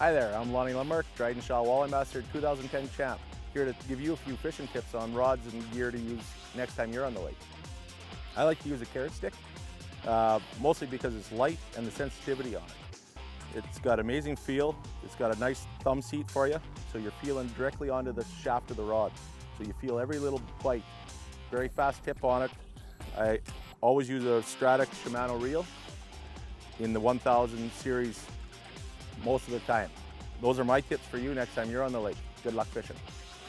Hi there, I'm Lonnie Lemmerk, Dryden Shaw Walleye Master 2010 champ, here to give you a few fishing tips on rods and gear to use next time you're on the lake. I like to use a carrot stick, mostly because it's light and the sensitivity on it. It's got amazing feel, it's got a nice thumb seat for you, so you're feeling directly onto the shaft of the rod. So you feel every little bite. Very fast tip on it. I always use a Strata Shimano reel in the 1000 series most of the time. Those are my tips for you next time you're on the lake. Good luck fishing.